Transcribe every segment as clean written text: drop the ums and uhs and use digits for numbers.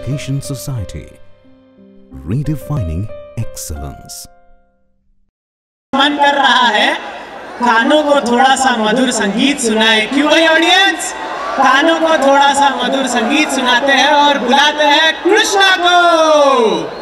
Education Society, redefining excellence. मन कर रहा है कानों को थोड़ा सा मधुर संगीत सुनाए। क्यों भाई ऑडियंस? कानों को थोड़ा सा मधुर संगीत सुनाते हैं और बुलाते हैं कृष्णा को।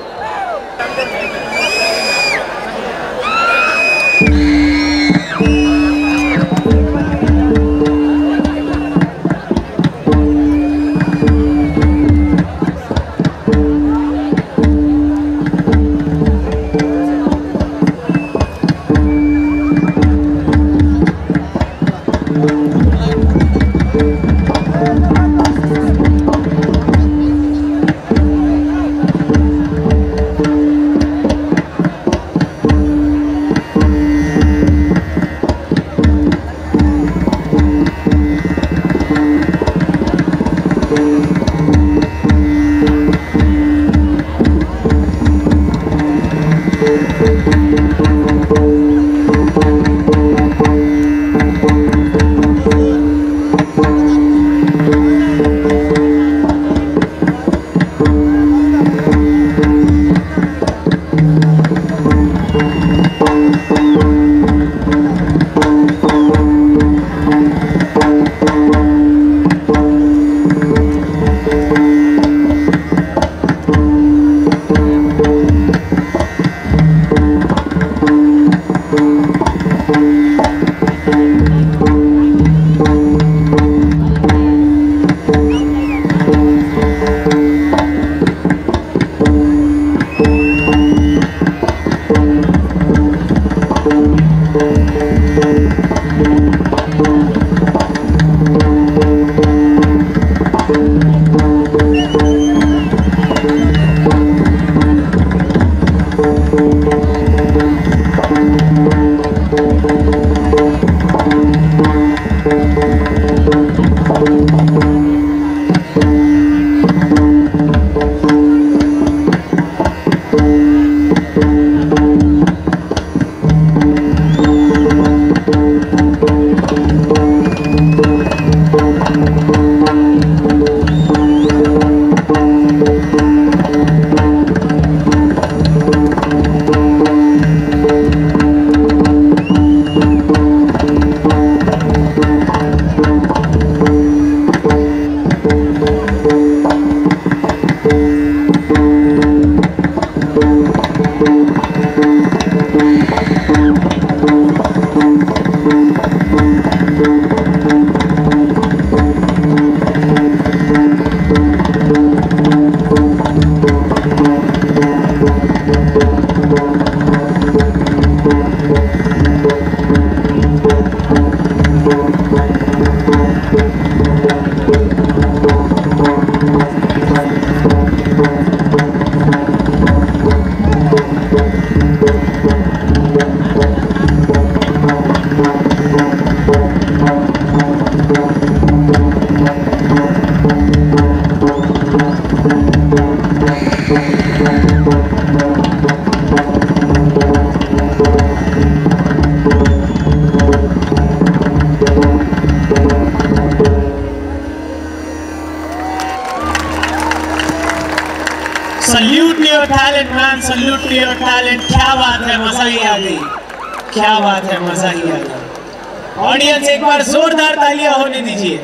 Salute to your talent man, salute to your talent. क्या बात है, मजा ही आ गई। क्या बात है, मजा ही आ गई। ऑडियंस एक बार जोरदार तालियां होने दीजिए।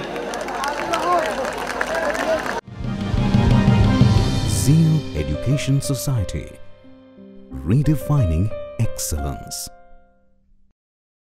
ZEAL Education Society, redefining excellence.